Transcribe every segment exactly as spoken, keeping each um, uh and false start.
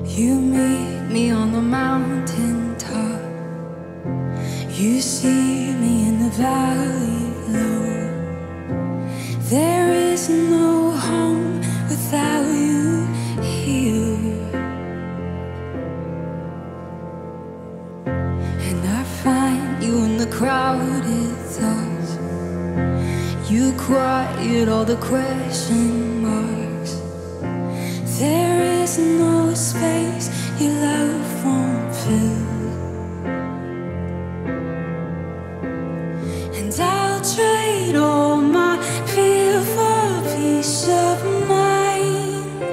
You meet me on the mountain top. You see me in the valley low. There is no home without you here. And I find you in the crowded thoughts. You quiet all the question marks. There is no space your love won't fill. And I'll trade all my fear for peace of mind.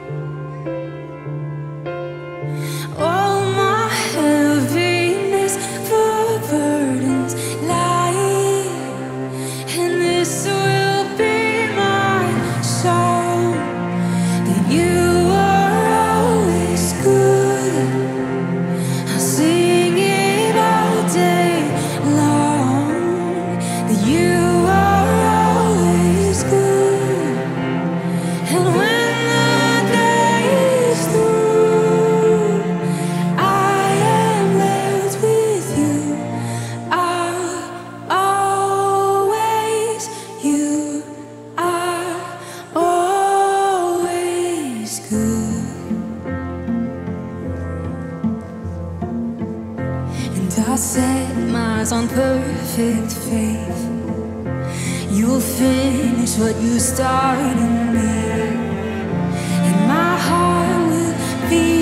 All my heaviness for burdens light. And this will be my song, that you are always good. I'll sing it all day long, that you are always good. And when the day is through, I am left with you. I'll always, you are always good. And I set my eyes on perfect faith. You'll finish what you started in me, and my heart will be